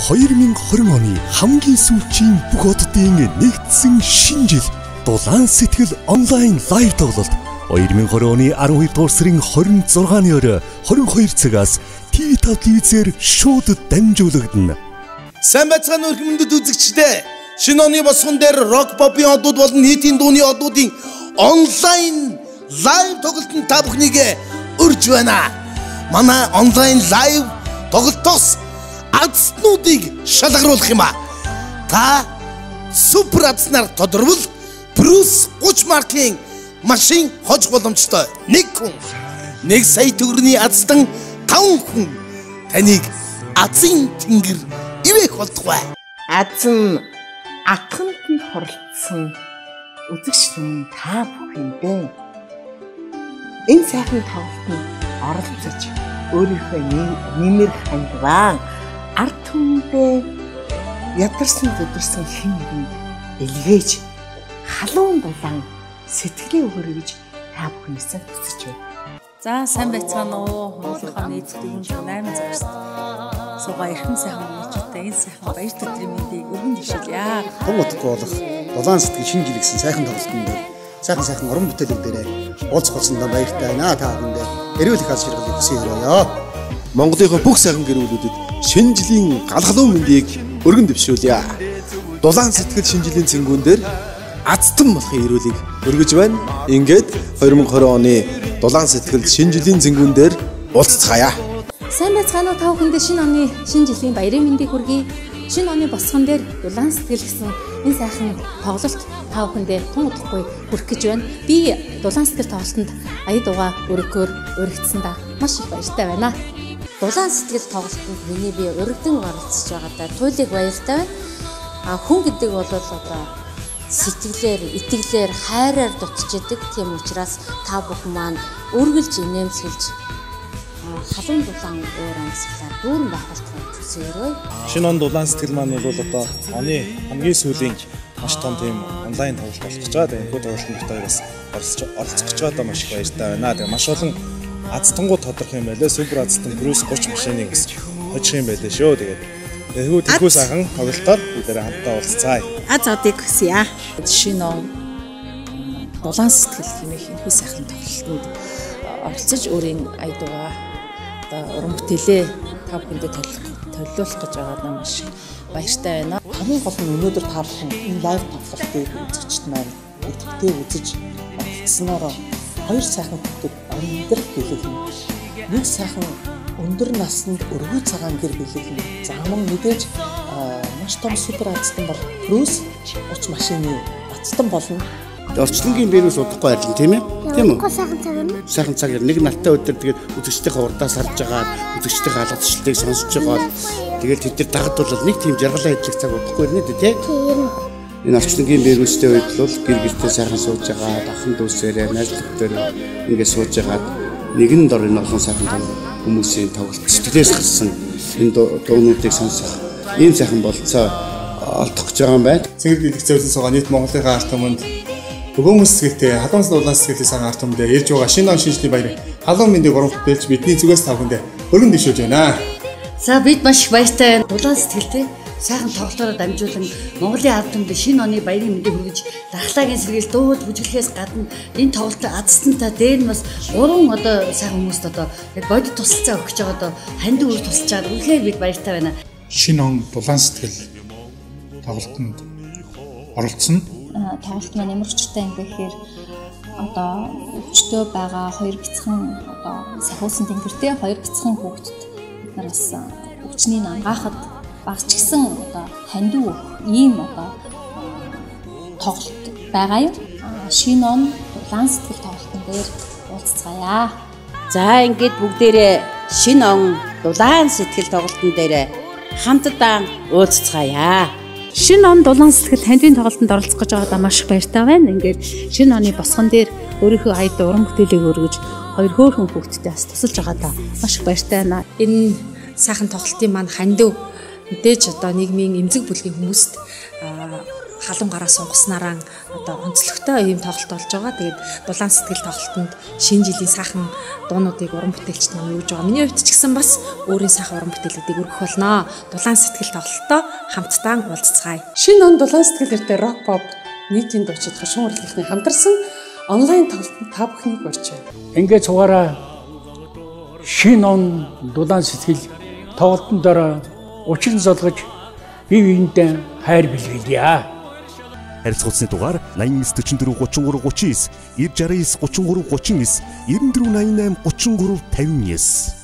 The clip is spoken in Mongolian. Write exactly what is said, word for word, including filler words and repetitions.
хоёр мянга хорин оны хамгийн сүүлийн бүх оддын нэгдсэн шинэ жил Дулаан Сэтгэл онлайн лайв тоглолт хоёр мянга хорин оны арван хоёр дугаар сарын хорин зургааны орой хорин хоёр цагаас Т V five телевизээр шууд дамжуулагдана. Сайн байцгаана өрх мөндөд үзэгчдээ. Шинэ оны босгон дээр рок попын одууд болон нийтийн дууны одуудын онлайн лайв тоглолтод та бүхнийг урьж байна. Манай онлайн лайв тоглолтоос азнуудыг шалгаруулах юм а. Та супер азнаар тодорвол плюс гуч маркийн машин хож боломжтой. Нэг хүн нэг сая төгрөгийн аздан таван хүн таныг азын тэнгэр ивэх болтугай. Азан атганд нь хорлцсон үзэгчдэн та бүхэндээ энэ сайхан тоглолтод оролцож өөрийнхөө нэмэр хандваа ард түмэндээ ядарсан зүдэрсэн хин нэгэнд илгээж халуун дулаан сэтгэлийн өгөрөж та бүхнээсээ хүсэж байна. За сайн байцгаана уу? Монголынхаа нийтлэг найман цагт суугаа эрхэм сайхан хүмүүстээ энэ сайхан баяр төдрийн мэндийг өргөн дэвшүүлье. Том утгагүй болох Дулаан Сэтгэл шинэ жил гэсэн сайхан тоглолтын дээр сайхан сайхан уран бүтээлүүд дээрээ уулзах болсондоо баяртай байна. Та бүхэндээ эрүүл их аз жаргалыг хүсье өрөөё. Монголынхаа бүх сайхан гэр бүлүүдэд шинэ жилийн галгалуун мэндийг өргөн дэвшүүлье. Дулаан Сэтгэл шинэ жилийн цэнгүүн дээр азтан болохын эрүүлийг өргөж байна. Ингээд хоёр мянга хорин оны Дулаан Сэтгэл шинэ жилийн цэнгүүн дээр уулзцаая. Сайн байцгаана уу? Та бүхэндээ шинэ оны шинэ жилийн баярын мэндийг хүргэе. Шинэ оны босгон дээр Дулаан Сэтгэл гэсэн энэ сайхан тоглолт та бүхэндээ тун удахгүй хүрэх гэж байна. Би Дулаан Сэтгэл тоглолтод ая дууга өргөхөөр өргөцсөндөө маш их баяртай байна. Дулаан Сэтгэл тоглолтод миний би өргөдөн оролцож байгаадаа туйлыг баяртай байна. А хүн гэдэг бол одоо сэтгэлээр, итгэлээр, хайраар дутчихдаг. Тийм учраас та бүхэн маань үргэлж инээмсэлж халуун дулаан уур амьсгалаар дүүрэн байх болтугай хүсээрэй. Шинэ он Дулаан Сэтгэл маань бол одоо оны хамгийн сүүлийн маш том тийм онлайн тоглолт болох гэж байгаа. Тэгээд энэ тоглолтод та хоёроос оролцож оролцох гэж байгаа маш их баяртай байна. Тэгээд маш олон азтангууд тодорхой юм байлаа. Супер азтан плюс гуч машиныг бас хожих юм байлаа шүү. Тэгээд тэгвэл тэгвэл сайхан тоглолтоор бүгдээрээ хамтдаа уулзцаая. Аз одыг хүсье. Шинэ он Дулаан Сэтгэл хэмээх энэ сайхан тоглолтод оролцож өөрийн ая дуугаа одоо уран бүтээлээ та бүхэндээ төлөвлөх гэж байгаадаа маш баяртай байна. Хамгийн гол нь өнөөдөр та бүхэн энэ лайв тоглолтыг үзэгчд маань идэвхтэй үзэж оролцсноор хоёр сайхан хүүхэд өндөр бэлэглэн нэг сайхан өндөр наснд өргөө цагаан гэр бэлэглэн зааман мэдээж маш том супер азтан бол плюс гуч машины азтан болно. Орчлонгийн биенээс удахгүй арилна тийм ээ? Тийм үү? Сайхан цаг юм. Сайхан цаг нэг нартай өдөр тэгээд үзэгчдийнхээ урдаас харж байгаа, үзэгчдийнхээ алгадчлалыг сонсож байгаа. Тэгээд тэд нар дагадуулал нэг тийм жаргалаа хийх цаг удахгүй ирнэ дээ тий? Тийм. Энэ орчлонгийн биенээстэй үед бол гэр гэртээ сайхан сууж байгаа, дахин дүүсээрээ найзлагдээр ингээд сууж байгаа. Нэгэн дор энэ олон сайхан хүмүүсийн тоглолт сэтгэлээс гарсан энэ дуунуудыг сонсох ийм сайхан болцоо олдох гэж байгаа юм байна. Цэнгэр гэлэх зөвлөсөн суугаа нийт Монголынхаа ард түмэнд Бөгөөмөс сэтгэлтэй халуун Дулаан Сэтгэлийн сайхан ард түмэндээ ирж байгаа шинэ он шинжлэх баяр халуун мэндийг уран бүтээлч бидний зүгээс та бүхэндээ өргөн дэвшүүлж байна. За бид маш их баяртай байна. Дулаан Сэтгэлтэй сайхан тоглолтоор дамжуулан Монголын ард түмэнд шинэ оны баярын мэндийг хүргэж дархлаагийн сэргийл дууд бүжиглэхээс гадна энэ тоглолтод азтантаа дээр нь бас гурван одоо сайхан хүмүүст одоо яг бодит тусалцаа өгч байгаа одоо ханд үр тусалж байгаа үнэхээр бид баяртай байна. Шинэ он Дулаан Сэтгэл тоглолтод оролцсон. Тоглолт маань ямар өчтэй юм бэ гэхээр одоо өвчтөө байгаа хоёр бяцхан одоо сахиусан тэнгэртэй хоёр бяцхан хүүхдэд бид нар бас өвчнийг ангаахад багч гисэн одоо хандив ийм одоо тоглолт байгаа юм. Шинэ он Дулаан Сэтгэл тоглолтын дээр уулзцаая. За ингээд бүгдээрээ шинэ он Дулаан Сэтгэл тоглолтын дээр хамтдаа уулзцаая. Шинэ он Дулаан Сэтгэл хандивын тоглолтод оролцох гэж байгаадаа маш их баяртай байна. Ингээд шинэ оны босгон дээр өөрийнхөө ая дуу уран бүтээлийг өргөж хоёр хөөрхөн хүүхэдтэй бас тусалж байгаадаа маш их баяртай байна. Энэ сайхан тоглолтын маань хандив мэдээж одоо нийгмийн эмзэг бүлгийн хүмүүст халуун гараа сунгаснараа одоо онцлогтой ийм тоглолт болж байгаа. Тэгээд дулаан сэтгэл тоглолтод шинэ жилийн сайхан дуунуудыг уран бүтээлч нам юуж байгаа. Миний хувьд ч гэсэн бас өөрийн сайхан уран бүтээлүүдийг өргөх болно. Дулаан сэтгэл тоглолтоо хамтдаа уулзцгаая. Шинэ он дулаан сэтгэл эрдэ рок pop нийтийн дуучид хошин урлагийнхны хамтарсан онлайн тоглолтод та бүхнийг урьж байна. Ингээд цугаараа шинэ он дулаан сэтгэл тоглолтын дараа учран золгож бие биендээ хайр бэлгэлье. Харилцагчны дугаар найман девять четыре три три три девять, девять шесть девять, тридцать три тридцать девять, девяносто четыре восемьдесят девять.